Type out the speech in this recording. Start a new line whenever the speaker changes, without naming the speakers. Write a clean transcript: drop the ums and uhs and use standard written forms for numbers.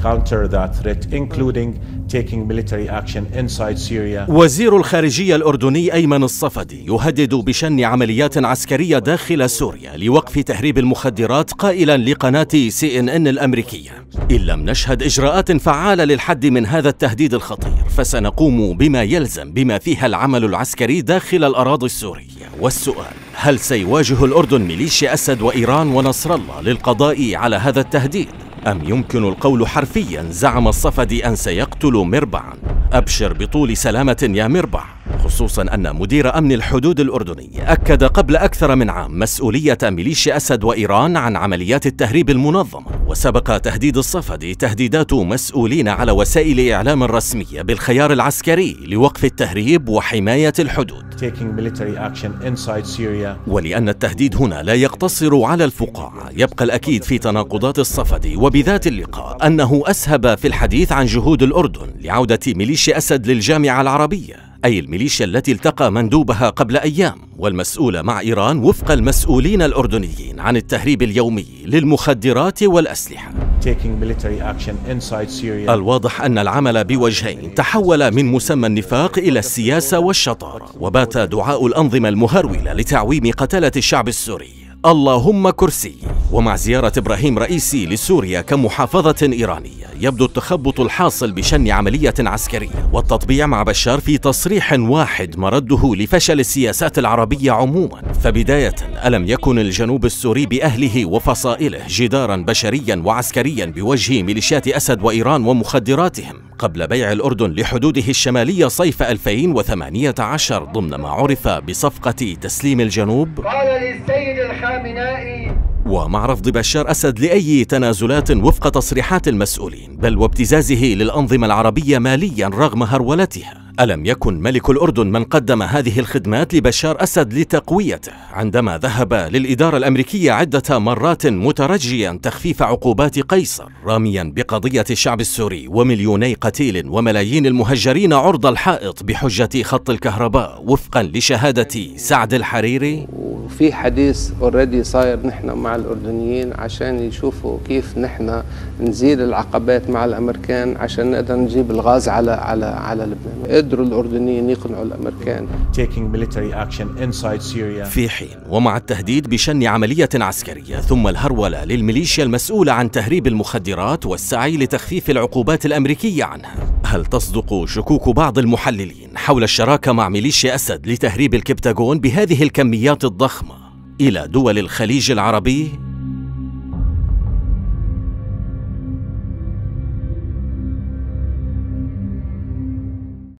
counter that threat, including taking military action inside Syria.
وزير الخارجية الأردني أيمن الصفدي يهدد بشن عمليات عسكرية داخل سوريا لوقف تهريب المخدرات، قائلا لقناة CNN الأمريكية: إن لم نشهد إجراءات فعالة للحد من هذا التهديد الخطير فسنقوم بما يلزم بما فيها العمل العسكري داخل الأراضي السورية. والسؤال: هل سيواجه الأردن ميليشيا أسد وإيران ونصر الله للقضاء على هذا التهديد؟ أم يمكن القول حرفيا زعم الصفدي أن سيقتل مربعا؟ أبشر بطول سلامة يا مربع، خصوصا أن مدير أمن الحدود الأردني أكد قبل أكثر من عام مسؤولية ميليشيا أسد وإيران عن عمليات التهريب المنظمة. وسبق تهديد الصفدي تهديدات مسؤولين على وسائل الإعلام الرسمية بالخيار العسكري لوقف التهريب وحماية الحدود. ولأن التهديد هنا لا يقتصر على الفقاعة، يبقى الأكيد في تناقضات الصفدي وبذات اللقاء أنه أسهب في الحديث عن جهود الأردن لعودة ميليشيا أسد للجامعة العربية، أي الميليشيا التي التقى مندوبها قبل أيام والمسؤولة مع إيران وفق المسؤولين الأردنيين عن التهريب اليومي للمخدرات والأسلحة. الواضح أن العمل بوجهين تحول من مسمى النفاق إلى السياسة والشطارة، وبات دعاء الأنظمة المهرولة لتعويم قتلة الشعب السوري اللهم كرسي. ومع زيارة إبراهيم رئيسي لسوريا كمحافظة إيرانية، يبدو التخبط الحاصل بشن عملية عسكرية والتطبيع مع بشار في تصريح واحد مرده لفشل السياسات العربية عموما. فبداية، ألم يكن الجنوب السوري بأهله وفصائله جدارا بشريا وعسكريا بوجه ميليشيات أسد وإيران ومخدراتهم قبل بيع الأردن لحدوده الشمالية صيف 2018 ضمن ما عرف بصفقة تسليم الجنوب؟
قال للسيد الخامنائي.
ومع رفض بشار أسد لأي تنازلات وفق تصريحات المسؤولين، بل وابتزازه للأنظمة العربية ماليا رغم هرولتها، ألم يكن ملك الأردن من قدم هذه الخدمات لبشار أسد لتقويته عندما ذهب للإدارة الأمريكية عدة مرات مترجيا تخفيف عقوبات قيصر، راميا بقضية الشعب السوري ومليوني قتيل وملايين المهجرين عرض الحائط بحجة خط الكهرباء وفقا لشهادة سعد الحريري؟
وفي حديث اوريدي صاير نحن مع الأردنيين عشان يشوفوا كيف نحن نزيل العقبات مع الأمريكان عشان نقدر نجيب الغاز على لبنان. قدروا الأردنيين يقنعوا الأمريكان.
في حين ومع التهديد بشن عملية عسكرية ثم الهرولة للميليشيا المسؤولة عن تهريب المخدرات والسعي لتخفيف العقوبات الأمريكية عنها، هل تصدق شكوك بعض المحللين حول الشراكة مع ميليشيا أسد لتهريب الكبتاغون بهذه الكميات الضخمة إلى دول الخليج العربي؟